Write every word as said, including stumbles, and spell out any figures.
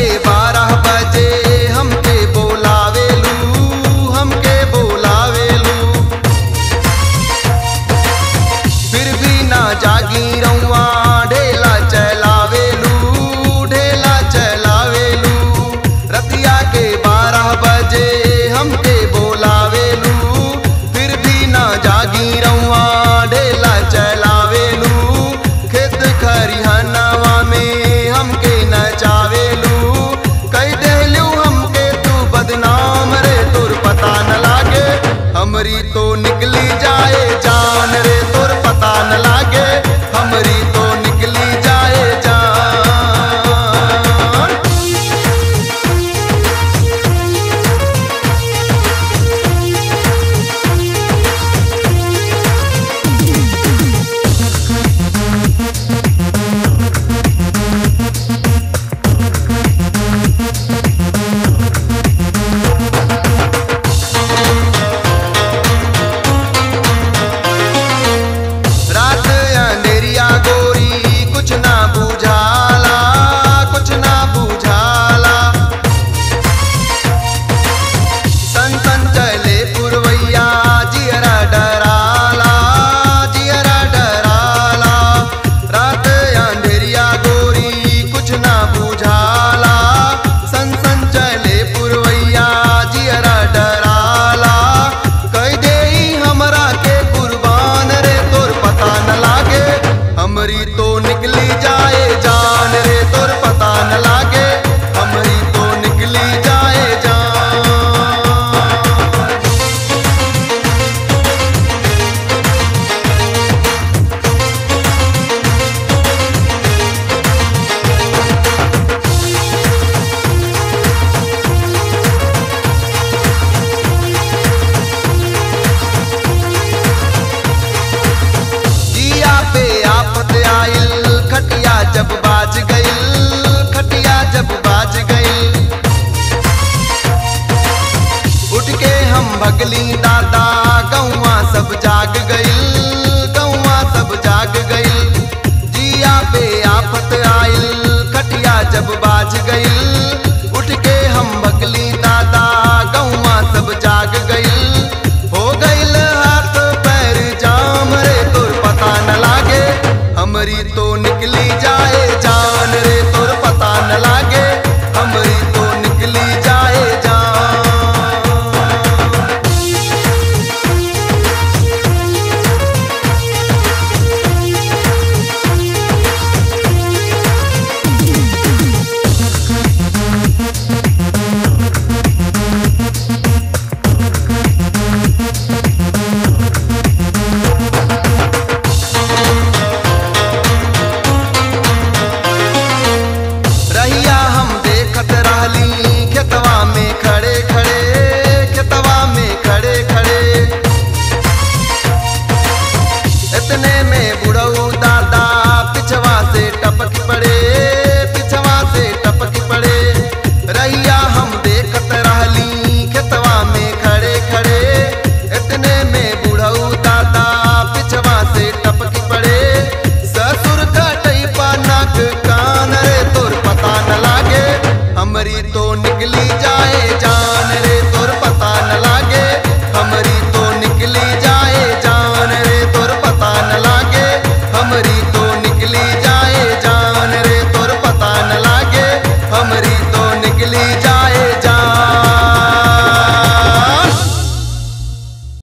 के बारह बजे हमके बोलावेलू, हमके बोलावेलू। फिर भी ना जागी रउआ ढेला चलावेलू, ढेला चलावेलू। रतिया के बारह बजे हमके बोलावेलू, फिर भी ना जागी रउआ ढेला चलावेलू। खेत खरिहनवा में हमके नचावेलू, कह देलू हमके तू बदनाम रे तोर पता न लागे। हमरी तो निकली जाए जान रे तोर पता न लागे, हमरी तो निकली जाए जान। रात अंधेरिया गोरी कुछ ना बुझाला, कुछ ना बुझाला। सन सन चले पुरवैया जियरा डराला, जियरा डराला। रात अंधेरिया गोरी कुछ ना बुझाला, सन सन चले पुरवैया जियरा डराला। कह दे हमरा के कुर्बान रे तोर पता न लागे, हमरी तो निकली जाए जान रे तोर पता न लागे, हमरी तो निकली जाए जान। जिया पे आफत आइल खटिया जब बाज गइल, खटिया जब बाज गइल। उठ के हम भगली दादा गौवा सब जाग गइल, गौवा सब जाग गइल। जिया पे आफत आइल खटिया जब बाज गइल,